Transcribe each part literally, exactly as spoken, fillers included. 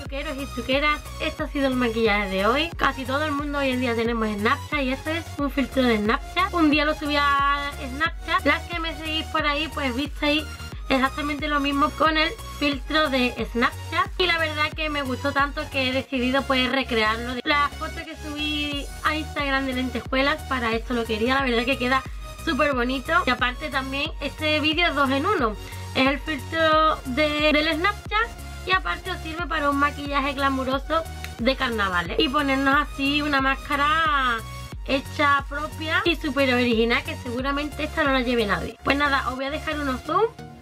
truqueros y truqueras, esto ha sido el maquillaje de hoy. Casi todo el mundo hoy en día tenemos Snapchat y esto es un filtro de Snapchat. Un día lo subí a Snapchat. Las que me seguís por ahí pues visteis exactamente lo mismo con el filtro de Snapchat y la verdad que me gustó tanto que he decidido pues recrearlo. La foto que subí a Instagram de lentejuelas, para esto lo quería, la verdad que queda súper bonito. Y aparte también este vídeo es dos en uno, es el filtro de, del Snapchat y aparte os sirve para un maquillaje glamuroso de carnavales y ponernos así una máscara hecha propia y súper original, que seguramente esta no la lleve nadie. Pues nada, os voy a dejar unos zoom.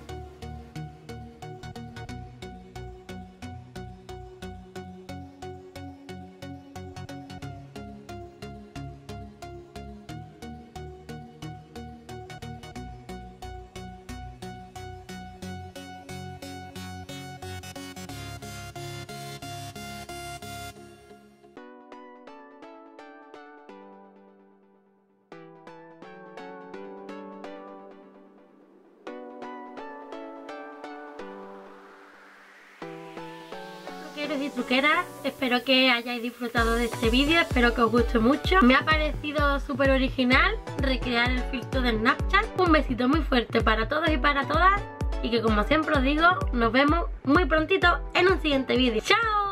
Truqueros y truqueras, espero que hayáis disfrutado de este vídeo, espero que os guste mucho. Me ha parecido súper original recrear el filtro de Snapchat. Un besito muy fuerte para todos y para todas y que, como siempre os digo, nos vemos muy prontito en un siguiente vídeo. ¡Chao!